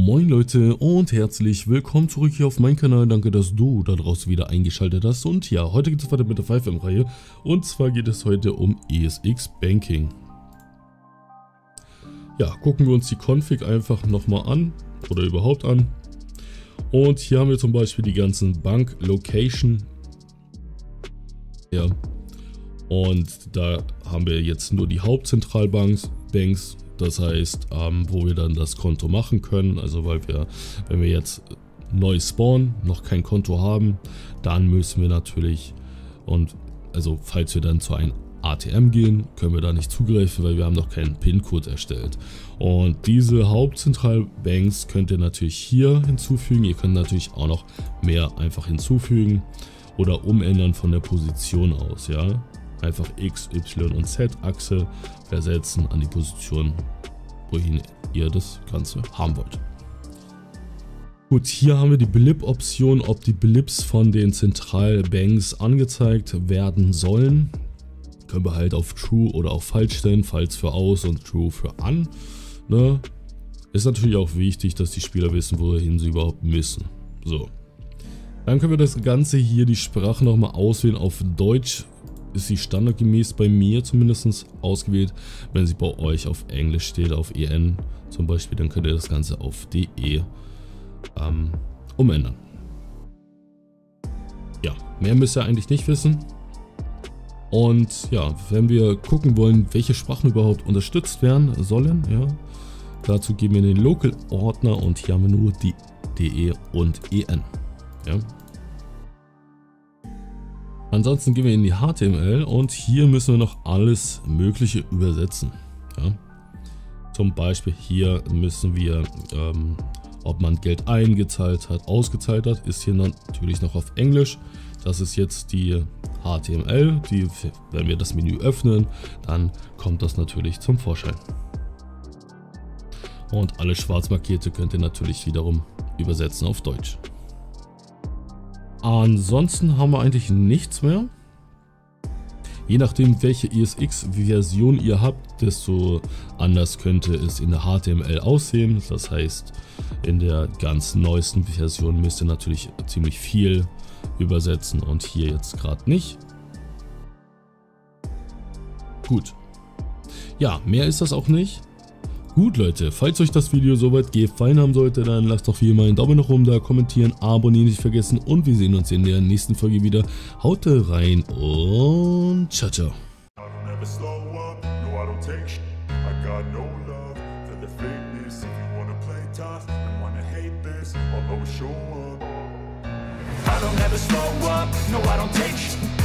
Moin Leute und herzlich willkommen zurück hier auf meinem Kanal. Danke, dass du da draußen wieder eingeschaltet hast. Und ja, heute geht es weiter mit der 5M-Reihe. Und zwar geht es heute um ESX Banking. Ja, gucken wir uns die Config einfach nochmal an oder überhaupt an. Und hier haben wir zum Beispiel die ganzen Bank-Location. Ja. Und da haben wir jetzt nur die Hauptzentralbanks. Das heißt, wo wir dann das Konto machen können. Also weil wir, wenn wir jetzt neu spawnen, noch kein Konto haben, dann müssen wir natürlich, und also falls wir dann zu einem ATM gehen, können wir da nicht zugreifen, weil wir haben noch keinen PIN-Code erstellt. Und diese Hauptzentralbanks könnt ihr natürlich hier hinzufügen. Ihr könnt natürlich auch noch mehr einfach hinzufügen oder umändern von der Position aus, ja. Einfach X, Y und Z-Achse versetzen an die Position, wohin ihr das Ganze haben wollt. Gut, hier haben wir die Blip-Option, ob die Blips von den Zentralbanks angezeigt werden sollen. Können wir halt auf True oder auf Falsch stellen, falls für Aus und True für An. Ne? Ist natürlich auch wichtig, dass die Spieler wissen, wohin sie überhaupt müssen. So. Dann können wir das Ganze hier, die Sprache nochmal auswählen auf Deutsch. Ist sie standardgemäß bei mir zumindest ausgewählt. Wenn sie bei euch auf Englisch steht, auf EN zum Beispiel, dann könnt ihr das Ganze auf DE umändern. Ja, mehr müsst ihr eigentlich nicht wissen. Und ja, wenn wir gucken wollen, welche Sprachen überhaupt unterstützt werden sollen, ja, dazu geben wir den Local-Ordner und hier haben wir nur die DE und EN. Ja. Ansonsten gehen wir in die HTML und hier müssen wir noch alles Mögliche übersetzen. Ja. Zum Beispiel hier müssen wir, ob man Geld eingezahlt hat, ausgezahlt hat, ist hier natürlich noch auf Englisch. Das ist jetzt die HTML, wenn wir das Menü öffnen, dann kommt das natürlich zum Vorschein. Und alle schwarz markierte könnt ihr natürlich wiederum übersetzen auf Deutsch. Ansonsten haben wir eigentlich nichts mehr. Je nachdem, welche ESX-Version ihr habt, desto anders könnte es in der HTML aussehen. Das heißt, in der ganz neuesten Version müsst ihr natürlich ziemlich viel übersetzen und hier jetzt gerade nicht. Gut. Ja, mehr ist das auch nicht. Gut Leute, falls euch das Video soweit gefallen haben sollte, dann lasst doch wie immer einen Daumen nach oben da, kommentieren, abonnieren nicht vergessen und wir sehen uns in der nächsten Folge wieder. Haut rein und ciao, ciao. I don't ever slow up, no I don't take